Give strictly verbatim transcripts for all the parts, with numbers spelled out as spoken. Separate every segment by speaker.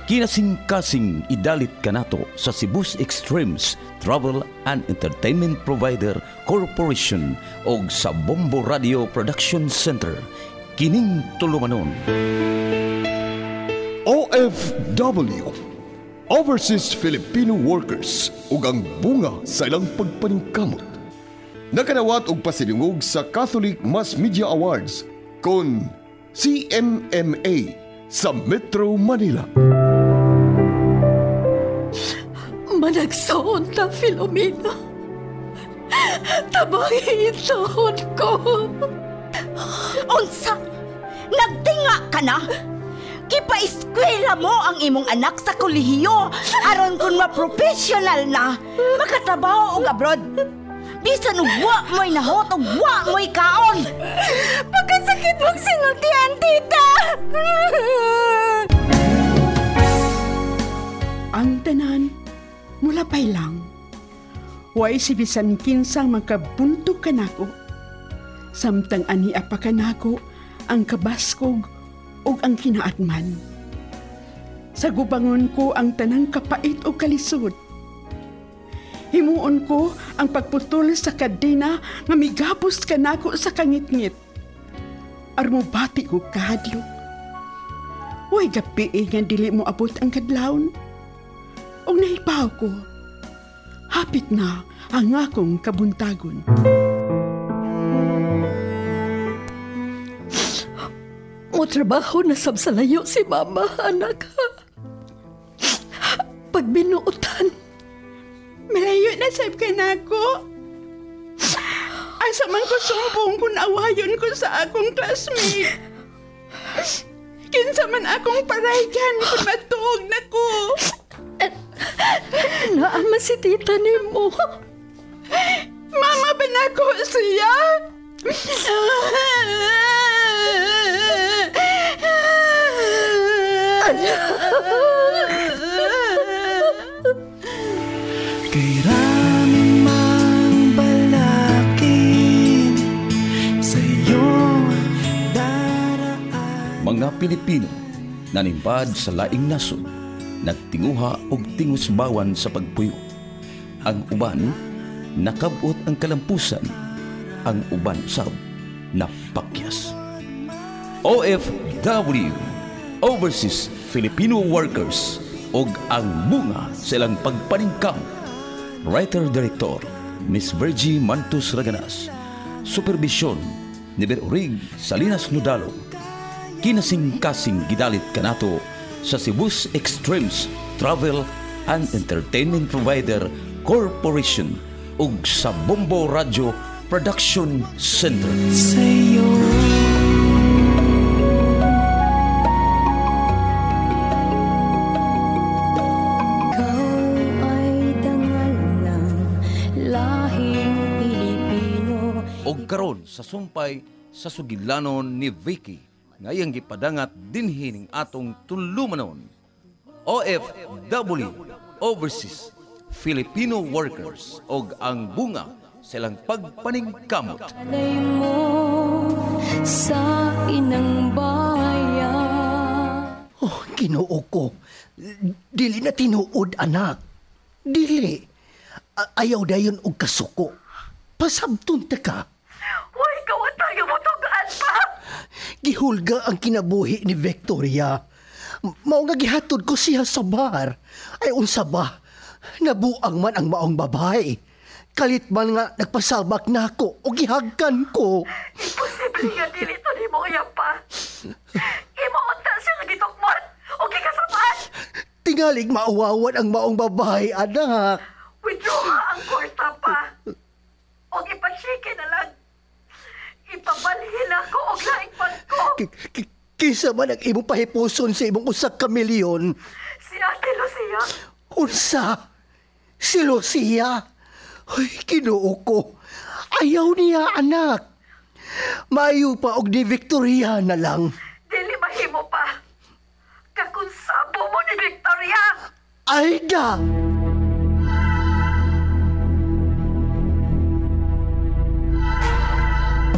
Speaker 1: Kinasing-kasing idalit kanato sa Cebu's Extremes Travel and Entertainment Provider Corporation o sa Bombo Radio Production Center. Kining tulumanon.
Speaker 2: O F W, Overseas Filipino Workers, ug ang bunga sa ilang pagpaningkamot. Nakanawat og pasilungog sa Catholic Mass Media Awards kon C M M A sa Metro Manila.
Speaker 3: Managsaon ta, Filomena. Tabangin taon ko.
Speaker 4: Unsa? Nagtinga ka na? Kipa-eskwela mo ang imong anak sa kolehiyo aron kung ma-professional na makatrabaho og abroad. Bisan og wa mo'y nahot og wa mo'y kaon.
Speaker 3: Pagkasakit mong sinultian, tita.
Speaker 5: Ang tanan, mula pa'y lang. Way si bisan kinsang magkabunto ka nako. Samtang ani apa ka nako ang kabaskog o ang kinaatman. Sa gubangon ko ang tanang kapait o kalisod. Himuon ko ang pagputol sa kadena nga migapos ka nako sa kangit-ngit. Armubati ko kahadlok. Way gabi eh nga dili mo abot ang kadlawon. O nahipaw ko, hapit na ang akong kabuntagon.
Speaker 3: Mo trabaho na sabsalayo si mama, anak. Pag binuutan,
Speaker 5: malayo na sab ka na ako. Asa man ko sumbong kung awayon ko sa akong classmate. Kinsa man akong paraygan kung matuog na ko.
Speaker 3: Naama si tita ni mo.
Speaker 5: Mama ba na ko siya?
Speaker 6: Kay ramang balakin sa iyong daraan.
Speaker 1: Mga Pilipino nanimpad sa laing nasod, nagtinguha og tingusbawan sa pagpuyo. Ang uban nakabot ang kalampusan, ang uban sab napakyas. O F W, Overseas Filipino Workers, og ang bunga sa ilang pagpaningkam. Writer-Director Miss Virgie Mantus Raganas, Supervision ni Berurig Salinas Nudalo. Kinasing-kasing gidalit kanato sa Cebu's Extremes Travel and Entertainment Provider Corporation ug sa Bombo Radio Production Center.
Speaker 6: Sa'yo ikaw ay dangal ng lahing Pilipino.
Speaker 1: Og karon sa sumpay sa sugilanon ni Vicky ngayang gipadangat dinhi ning atong tulumanon. O F W, Overseas Filipino Workers, og ang bunga sa ilang pagpaningkamot.
Speaker 6: Alay mo sa inang bayan.
Speaker 7: Oh, Ginoo ko. Dili na tinuod, anak. Dili. A- ayaw dayon og kasuko. Pasabton ta ka.
Speaker 3: Uy, kawatay mo tugaan pa.
Speaker 7: Gihulga ang kinabuhi ni Victoria. M- Mao nga gihatod ko siya sa bar. Ay unsa ba? Nabuang man ang maong babae. Kalit man nga nagpasabak na ako o gihagkan ko.
Speaker 3: Imposible nga dili to ni mo yan pa. Imaunta siya nga gitukmon o gikasamaan.
Speaker 7: Tingalig maawawan ang maong babae, anak.
Speaker 3: Withdraw ha ang kwarta pa. O ipasike na lang. Ipabalhin ako o laing ko.
Speaker 7: K- k- Kisa man ang imong pahipuson sa imong usak ka milyon.
Speaker 3: Si Ate Lucia.
Speaker 7: Unsa? Si Lucia? Ay, Ginoo ko. Ayaw niya, anak. Mayo pa og ni Victoria na lang.
Speaker 3: Dili mahimo pa. Kakunsabo mo ni Victoria.
Speaker 7: Aida!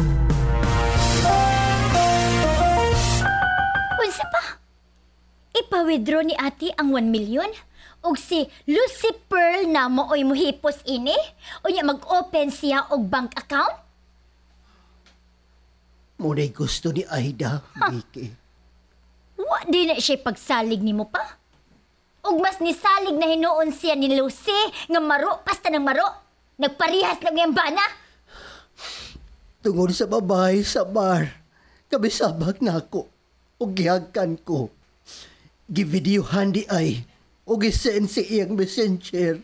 Speaker 4: Unsa pa?
Speaker 8: ma-withdraw ni ate ang one million? Og si Lucy Pearl na mo oy muhipos ini? O niya mag-open siya og bank account?
Speaker 7: Muna'y gusto ni Aida, Vicky.
Speaker 8: Wa di na siya pagsalig ni mo pa? Og mas nisalig na hinuon siya ni Lucy nga maro pasta ng maro. Nagparihas lang yung bana.
Speaker 7: Tungod sa babae sa bar, kabisabag na ako o gihagkan ko. Givideohan di ay o gisend si iyang messenger.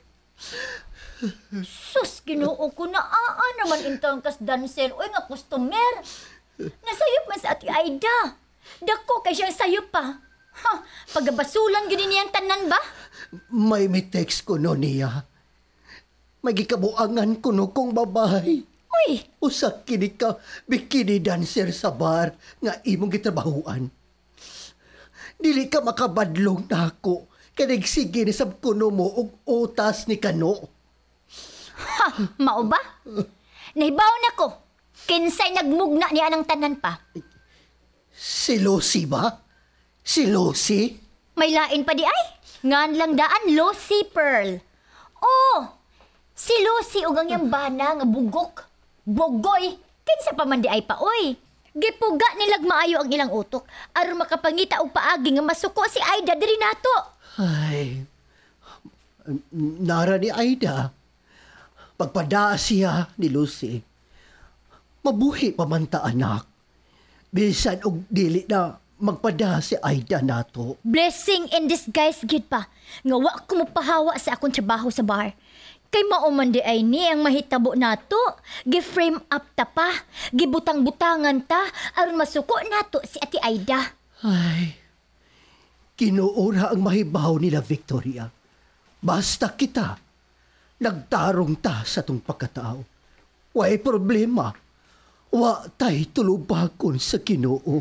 Speaker 8: Sus, ginoo ko na aa naman intang kas dancer. Uy nga customer. Nasayop man sa ati Aida. Dako kay siyang sayop pa. Ha, pagabasulan gini niyang tanan ba?
Speaker 7: May may text ko no niya. May gikabuangan ko no kong babae.
Speaker 8: Uy!
Speaker 7: Usa kini ka bikini dancer sa bar nga imong gitrabahuan. Dili ka makabadlong na ako. Kaya nagsige ni sab kuno mo og utas ni kano.
Speaker 8: Ha, mao ba? Nahibaw na ko. Kinsay nagmugna niya ng tanan pa.
Speaker 7: Si Lucy ba? Si Lucy?
Speaker 8: May lain pa di ay. Ngan lang daan, Lucy Pearl. Oh, si Lucy ugang yung bana nga bugok. Bogoy. Kinsa pa man di ay pa, oy. Gipuga nilag maayo ang ilang utok. Aron makapangita og paagi nga masuko si Aida diri nato.
Speaker 7: Ay, nara ni Aida. Pagpada siya ni Lucy. Mabuhi pa man ta anak. Bisan og dili na magpada si Aida nato.
Speaker 8: Blessing in disguise gid pa. Nga wa ko mopahawa sa akong trabaho sa bar. Kay mauman di ay ni ang mahitabo nato. Gi-frame up ta pa. Gibutang-butangan ta aron masuko nato si Ate Aida.
Speaker 7: Ay, kinuura ang mahibaw nila Victoria. Basta kita, nagtarong ta sa tong pagkatao. Way problema. Wa tay tulubakon sa Ginoo.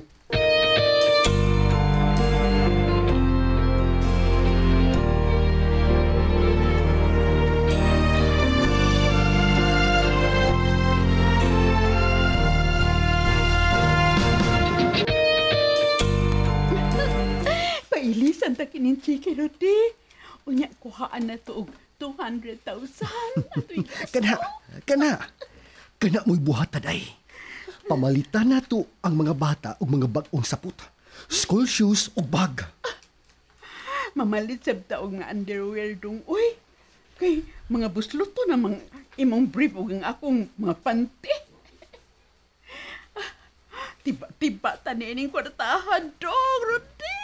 Speaker 5: Pailisan ta kinin chiki roti. Unya kuhaan na to og two hundred thousand.
Speaker 7: Kana, kana. Kana mo'y buhatan ay. Pamalitan na to ang mga bata o mga bagong sapot. School shoes o bag.
Speaker 5: Mamalit sab ta og nga underwear dong. Uy, kay mga buslot to na mga imong brief ug ang akong mga panty. Tiba-tiba ta niining kwartahan dong, Rudy.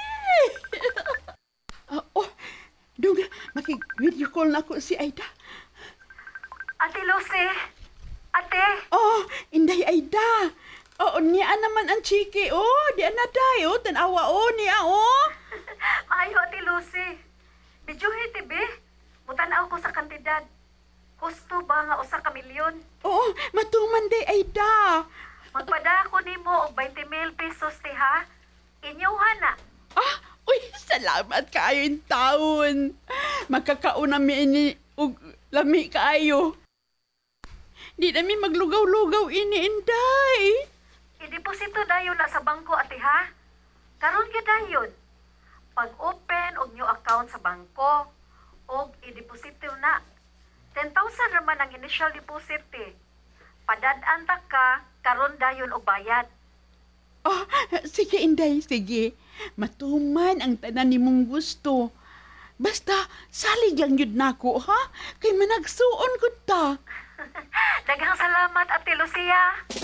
Speaker 5: uh, oh, dong, makik-video call na ko si Aida.
Speaker 3: Ate Lucy! Ate!
Speaker 5: Oh, Inday Aida. Oo, niya naman ang chiki. Oh, di na day. Oh, tanawa. Oh, niya. Oh.
Speaker 3: Maayo, Ate Lucy. Bidyuhi, tibi. Mutanaw ko sa kantidad. Gusto ba nga usa ka milyon?
Speaker 5: Oo, matuman day Aida.
Speaker 3: Magpada ko nimo og twenty mil pesos, ti ha? Inyuhan na.
Speaker 5: Ah, uy, salamat kayo in taon. Magkakauna mi ini og lami kayo. Di namin maglugaw-lugaw ini, Inday.
Speaker 3: I-deposito dayon na sa bangko, ate ha? Karon gyud dayon. Pag-open og new account sa bangko, og i-deposito na. ten thousand raman ang initial deposit, eh. Padad-an ta ka, karon dayon og bayad.
Speaker 5: Oh, sige, Inday, sige. Matuman ang tanan nimong gusto. Basta, salig lang yun nako, ha? Kay managsuon ko ta.
Speaker 3: Daghang salamat, Ate Lucia.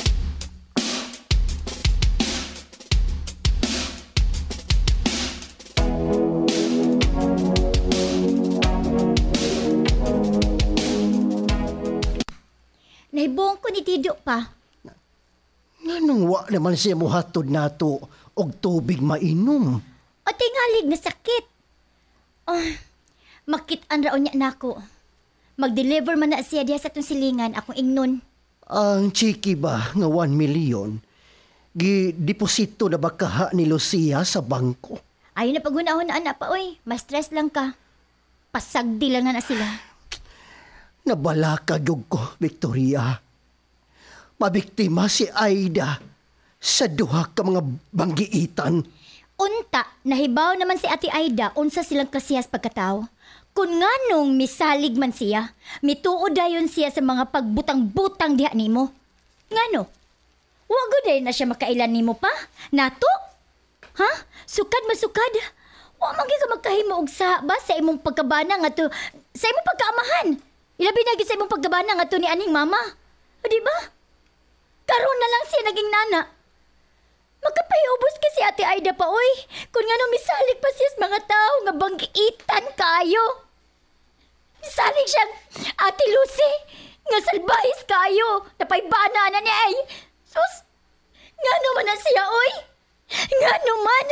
Speaker 8: Naibong ko ni Tido pa.
Speaker 7: Nganong wa naman siya muhatod nato og tubig mainom.
Speaker 8: O tingalig na sakit. Oh, makit-an raon niya nako. Mag-deliver man na siya diya sa itong silingan akong ingnon.
Speaker 7: Ang chiki ba nga one million, gi-deposito na ba kaha ni Lucia sa bangko?
Speaker 8: Ayaw na pagunahon na anak pa, oy. Mas stress lang ka. Pasagdi lang na na sila.
Speaker 7: Nabala ka gyud ko, Victoria. Mabiktima si Aida sa duha ka mga banggiitan.
Speaker 8: Unta, nahibaw naman si Ate Aida unsa silang kasiyas pagkatao. Kung nganong misalig man siya, mituod dayon siya sa mga pagbutang-butang diha nimo. Ngano? Wago day na siya makailan nimo pa? Nato? Ha? Sukad masukad? Wa man gyud ka magkahimo og sa ba sa imong pagkabana nga to, sa imong pagkaamahan. Ilabi na gyud sa imong pagkabana nga to ni aning mama. O di ba? Karon na lang siya naging nana. Magkapayubos kasi Ate Aida pa, oy. Kung nga nung misalig pa siya sa mga tao nga banggiitan kayo. Misalig siyang Ate Lucy nga salbahis kayo. Napaybana na niya ay. Sus, nga naman na siya, oy. Nga naman.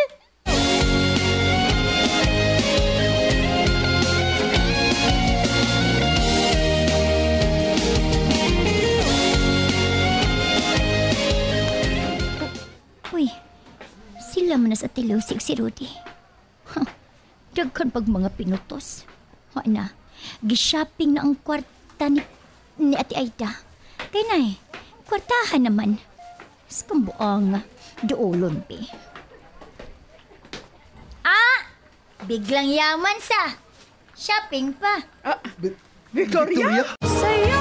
Speaker 8: Uy, sila man sa Ate Lucy si Rudy. Huh, daghan pag mga pinutos. Wa na, gishopping na ang kwarta ni, ni Ate Aida. Kaya na eh, kwartahan naman. Sa pambuang duolon, be. Ah! Biglang yaman sa shopping pa.
Speaker 5: Ah, Victoria?
Speaker 7: Victoria?
Speaker 6: Sa'yo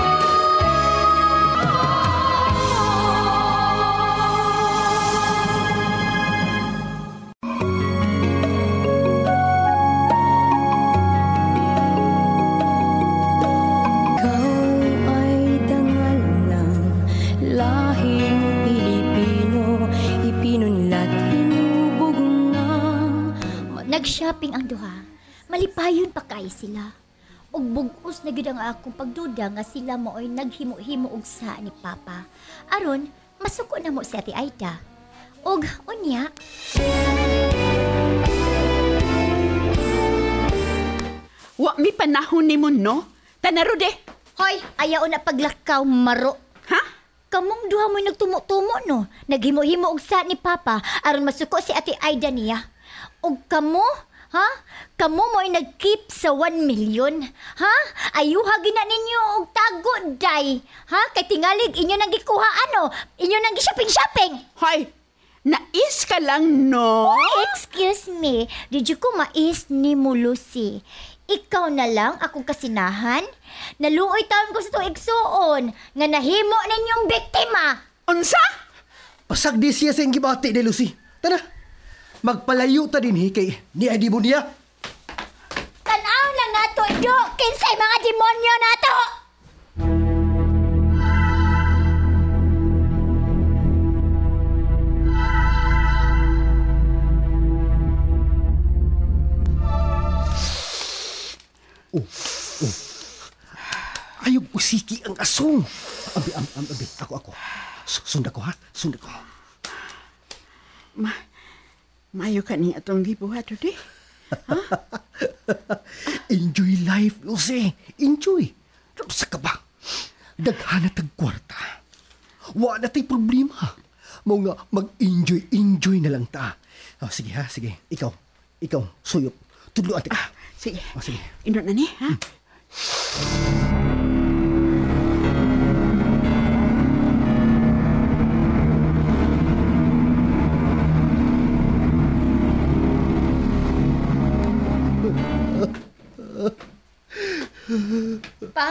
Speaker 8: nag-shopping ang duha. Malipayon pa kay sila. Og bugos na gid ang akong pagduda nga sila maoy naghimo-himo og sa ni Papa. Aron masuko na mo si Ate Aida. Og unya.
Speaker 5: Wa mi panahon nimo no? Tanarude.
Speaker 8: Hoy, ayaw na paglakaw maro.
Speaker 5: Ha?
Speaker 8: Kamong duha mo'y nagtumo-tumo no. Naghimo-himo og sa ni Papa aron masuko si Ate Aida niya. Og kamo, ha? Kamo mo'y nag-keep sa one million. Ha? Ayuha gina ninyo og tago, day. Ha? Kay tingalig, inyo nang gikuha ano? Inyo nang gi-shopping-shopping.
Speaker 5: Hoy, nais ka lang no?
Speaker 8: Oh, excuse me. Did you ko mais ni mo, Lucy? Ikaw na lang akong kasinahan? Naluoy taon ko sa itong igsuon nga nahimo ninyong biktima.
Speaker 5: Unsa?
Speaker 7: Pasag di siya sa ingibati ni Lucy. Tara. Magpalayo ta din hikay ni Adibo niya.
Speaker 8: Tanaw lang nato, Do. Kinsay mga demonyo nato.
Speaker 7: Oh, oh. Ayaw usiki ang asong. Abi, abi, abi, abi. Ako, ako. Sunda ko, ha? Sunda ko.
Speaker 5: Ma, mayo ka ni atong gibuhat, Rudy. Ha?
Speaker 7: Enjoy life, Lucy. Enjoy. Sa ka ba? Daghana tag kwarta. Wa na tay problema. Mao nga mag-enjoy-enjoy na lang ta. Oh, sige ha, sige. Ikaw, ikaw, suyop. Tudloan ka.
Speaker 5: Ah, sige.
Speaker 7: Oh, sige.
Speaker 5: Indot na ni, ha? Hmm.
Speaker 8: Pa?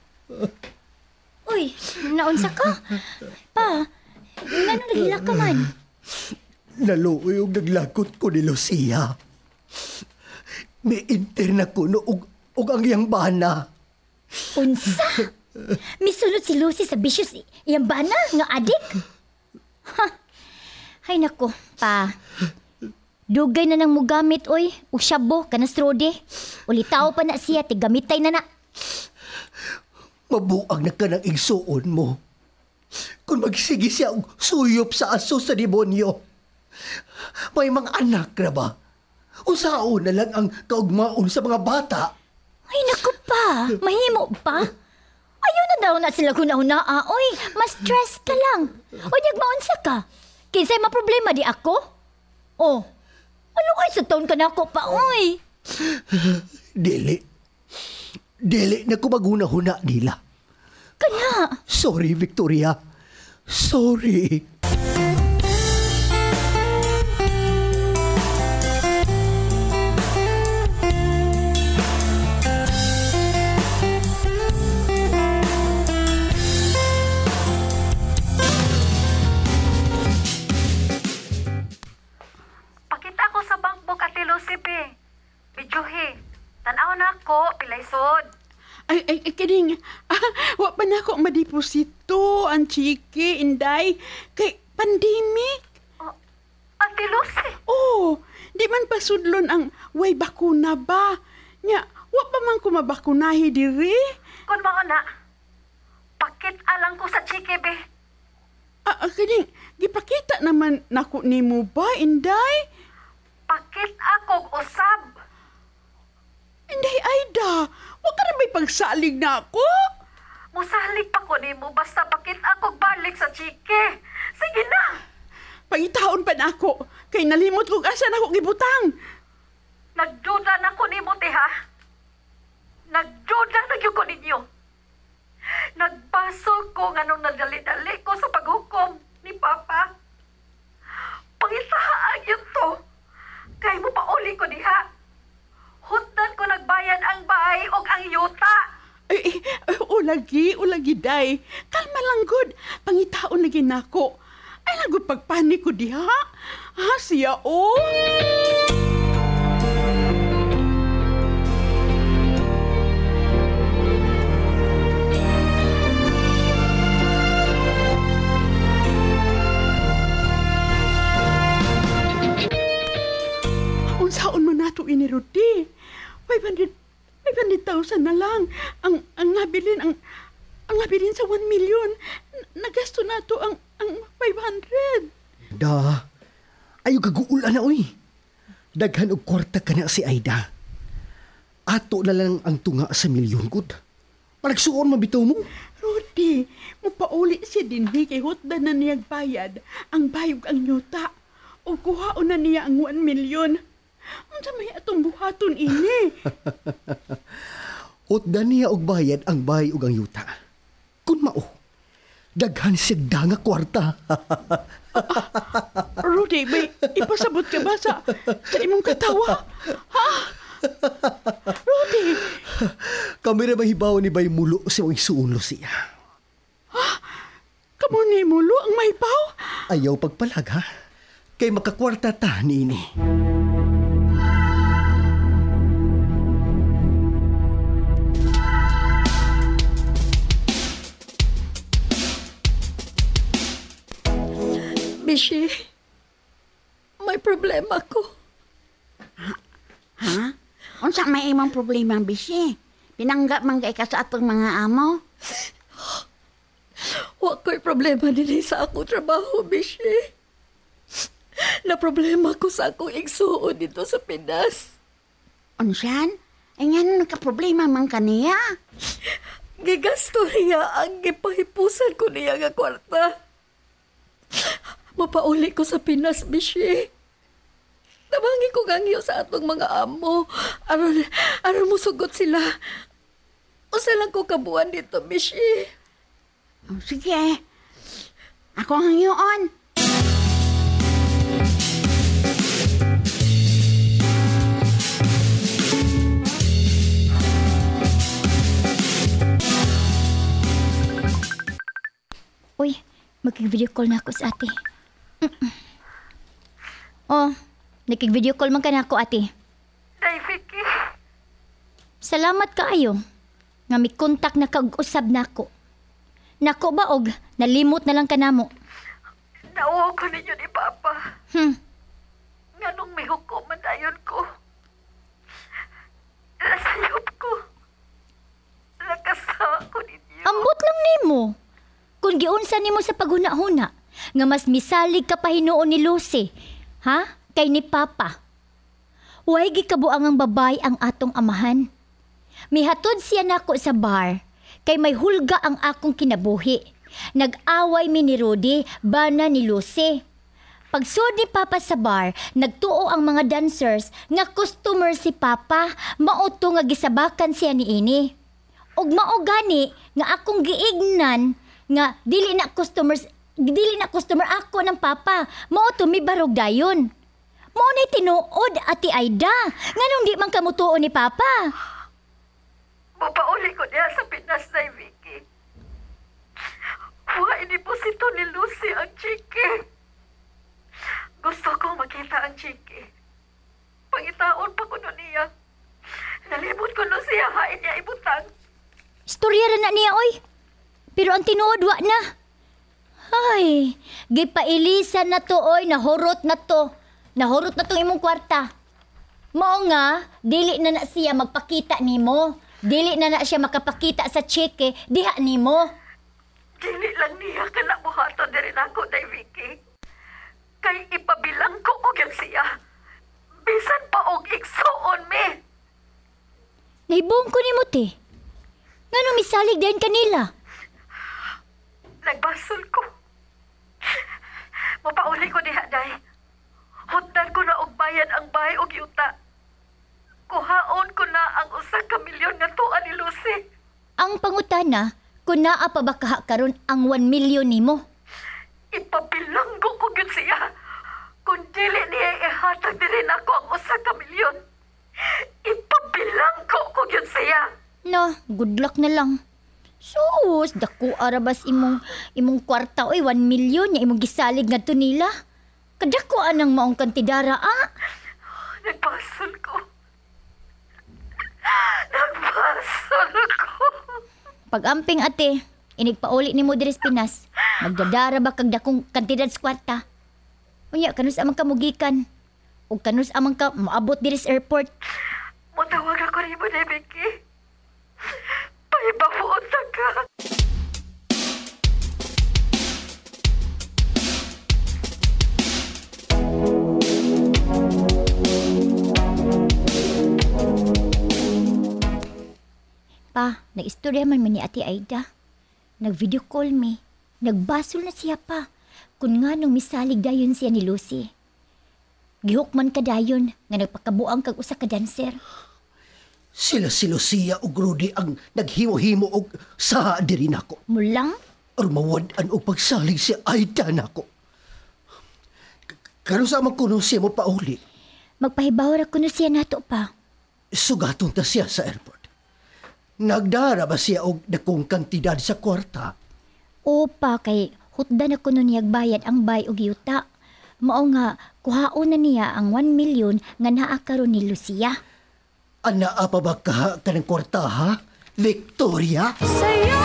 Speaker 8: Uy, naunsa ka? Pa, nga nung naghila ka man.
Speaker 7: Naluoy og naglakot ko ni Lucia. May interna ko no og, og ang iyang bana.
Speaker 8: Unsa? Misulod si Lucy sa bisyos iyang bana nga adik? Ha? Ay nako, pa. Dugay na nang mugamit, oy. O syabo, kanastrode. Ulitaw pa na siya, tigamitay na na.
Speaker 7: Mabuang na ka ng igsuon mo. Kung magsige siya og suyop sa aso sa demonyo. May mga anak na ba? Usaon na lang ang kaugmaon sa mga bata.
Speaker 8: Ay naku pa, mahimo pa. Ayaw na daw na sila hunahunaa, oy. Mas stress ka lang. O nagmaunsa ka. Kinsay maproblema di ako? Oh, ano ay sa taon ka na ako pa, oy?
Speaker 7: Dili. Dili na ko maguna-huna nila.
Speaker 8: Kana?
Speaker 7: Sorry, Victoria. Sorry.
Speaker 3: Lucy, be. Bijuhi. Tanaw na ako, pilaysod.
Speaker 5: Ay, ay, ay, kining, ah, wa pa na ako madiposito, ang chiki, inday, kay pandemic.
Speaker 3: Oh, Ate Lucy.
Speaker 5: Oh, di man pasudlon ang way bakuna ba? Nya, wa pa man ko mabakunahi diri.
Speaker 3: Kung mga na, pakit alang ko sa chiki, be.
Speaker 5: Ah, ah, kining, gipakita naman nako nimo ba, inday?
Speaker 3: Pakit akong usab.
Speaker 5: Inday, Aida, wa ka na may pagsalig na ako.
Speaker 3: Musalig pa ko nimo basta pakit akong balik sa chiki. Sige na.
Speaker 5: Pangitaon pa na ako, kay nalimot kong asan ako gibutang.
Speaker 3: Nagduda na ko nimo, te, ha? Nagduda na yun ko ninyo. Nagbasol ko nga nung nagdali-dali ko sa paghukom ni Papa. Pangitaan yun to. Kay mo pauli ko diha. Hutdan ko nagbayad ang bahay o ang yuta.
Speaker 5: Ay, ay, ulagi, ulagi, day. Kalma lang, good. Pangitaon lagi na ako. Ay, lagod pagpanik ko diha. Ha, siya, oh. Unsaon man nato ini, Rudy? five hundred thousand na lang. Ang ang nabilin ang ang nabilin sa one million. Nagasto nato ang ang five hundred.
Speaker 7: Da, ayo kaguulan na, uy. Daghan og kwarta ka na si Aida. Ato na lang ang tunga sa milyon, gud. Panagsuon mabitaw mo.
Speaker 5: Rudy, mupauli siya din ni kay hutdan na niyag bayad. Ang bayog ang nyuta. O kuhaon na niya ang one million. Ang may atong buhaton ini.
Speaker 7: Hutdan niya og bayad ang bahay ug ang yuta. Kun mao, daghan siya danga kwarta.
Speaker 5: Rudy, may ipasabot ka ba sa, sa imong katawa? Ha? Rudy!
Speaker 7: Kami na mahibaw ni Bay Mulo sa mga isuunlo siya.
Speaker 5: Ha? Kamu ni Mulo ang mahibaw?
Speaker 7: Ayaw pagpalag, ha? Kay makakwarta ta nini.
Speaker 6: Bishi, may problema ko.
Speaker 4: Ha? Unsa may imong problema, Bishi? Pinanggap man kay ka sa atong mga amo?
Speaker 6: Wa ko'y problema din sa akong trabaho, Bishi. Na problema ko sa akong igsuon dito sa Pinas.
Speaker 4: Unsan? Ay nga nagka-problema man kaniya.
Speaker 6: Gigasto niya ang gipahipusan ko niya nga kwarta. Mapauli ko sa Pinas, Bishi. Nabangi ko gangyo sa atong mga amo. Aron, aron mo sugot sila. Usa lang ko kabuan dito, Bishi.
Speaker 4: Oh, sige. Ako ang yun.
Speaker 8: Uy, mag-video call na ako sa ate. Mm-mm. Oh, nakig-video call man ka na ako, ate.
Speaker 3: Day, Vicky.
Speaker 8: Salamat kaayo nga may kontak na kag-usab na ako. Nako ba og nalimot na lang ka namo?
Speaker 3: Nauho ko ninyo ni Papa.
Speaker 8: Hmm.
Speaker 3: Nga nung may hukuman dayon ko. Nasayop ko. Nakasa ko ninyo.
Speaker 8: Ambot lang nimo. Kung giunsa nimo sa paghuna-huna, nga mas misalig ka pa hinuon ni Lucy, ha? Kay ni Papa. Way gikabuang ang babay ang atong amahan. Mihatod siya nako sa bar, kay may hulga ang akong kinabuhi. Nag-away mi ni Rudy, bana ni Lucy. Pagsud ni Papa sa bar, nagtuo ang mga dancers nga customer si Papa, mauto nga gisabakan siya ni ini. Og mao gani nga akong giignan nga dili na customers dili na customer ako ng Papa, mao to mi barog dayon. Mao nay tinuod, Ate Aida, nganong di man kamutuo ni Papa?
Speaker 3: Mapauli ko niya sa Pinas na Vicky. Huwag iniposito ni Lucy ang chiki. Gusto kong makita ang chiki. Pangitaon pa ko nun niya. Nalimot ko nun siya, hain niya ibutang.
Speaker 8: Istorya ra na niya, oy. Pero ang tinuod, wa na. Ay, gipailisan na to, oy. Nahurot na to. Nahurot na tong imong kwarta. Mao nga, dili na na siya magpakita nimo. Dili na na siya makapakita sa cheque, diha nimo.
Speaker 3: Dili lang niya ka na buhaton din rin ako, day Vicky. Kay ipabilang ko og yung siya. Bisan pa og igsuon me.
Speaker 8: Naibong ko nimo, te. Ngano misalig din kanila?
Speaker 3: Nagbasol ko. Mapauli ko diha, day. Hutdan ko na og bayad ang bahay og yuta. Kuhaon ko na ang usa ka milyon nga tuan ni Lucy.
Speaker 8: Ang pangutana, kung naa pa ba kaha karon ang one million nimo?
Speaker 3: Ipabilanggo ko yun siya. Kung dili niya ihatag din ako ang usa ka milyon, ipabilanggo ko yun siya.
Speaker 8: No, good luck na lang. Sus, dako arabas imong imong kwarta oy one million nya imong gisalig ngadto nila. Kadako anang maong kantidara, ah?
Speaker 3: Nagbasol ko. Nagbasol ko.
Speaker 8: Pag-amping ate, inigpauli ni mo diri sa Pinas. Magdadara ba kag dakong kantidad sa kwarta? Unya, kanus amang kamugikan. O kanus amang ka maabot diri sa airport.
Speaker 3: Mutawag ako rin mo, Becky. Paibabuot na ka.
Speaker 8: Pa, nag-istorya man man ni Ate Aida. Nag-video call me. Nagbasol na siya pa. Kung nga nung misalig dayon siya ni Lucy. Gihok man ka dayon nga nagpakabuang kag usa ka dancer.
Speaker 7: Sila si Lucia ug Rudy ang naghimo-himo og sa diri nako.
Speaker 8: Mulang?
Speaker 7: Or mawad-an og pagsalig si Aida nako. Kano sa man kuno siya mo pauli?
Speaker 8: Magpahibaw ra kuno siya nato pa.
Speaker 7: Sugaton ta siya sa airport. Nagdara ba siya og dakong kantidad sa kwarta?
Speaker 8: Opa, kay hutdan ako nun niyag bayad ang bay og yuta. Mao nga, kuhaon na niya ang one million nga naa karon ni Lucia.
Speaker 7: Anaa pa ba ka kanang kwarta, ha? Victoria?
Speaker 6: Sa'yo!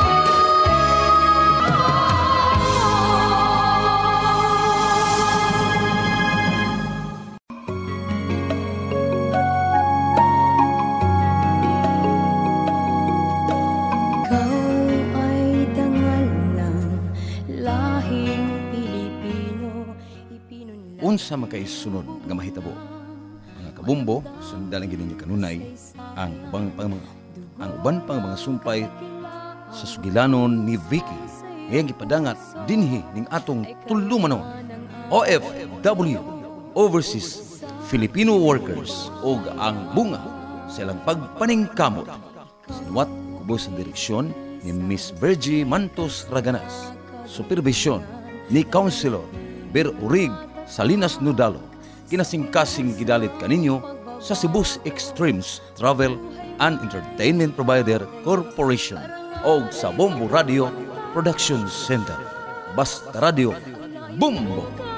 Speaker 1: Unsa makaisunod nga mahitabo. Mga kabumbo, sundan ang gining kanunay ang ubang pang ang uban pang mga sumpay sa sugilanon ni Vicky ngayong gipadangat dinhi ning atong tulumanon O F W Overseas Filipino Workers ug ang bunga sa ilang pagpaningkamot. Sinuwat kubos ang direksyon ni Miss Virgie Mantos Raganas. Supervision ni Councilor Ber Urig Salinas Nudalo, kinasingkasing gidalit kaninyo sa Cebu's Extremes Travel and Entertainment Provider Corporation o sa Bombo Radio Production Center. Basta Radio, Bumbo!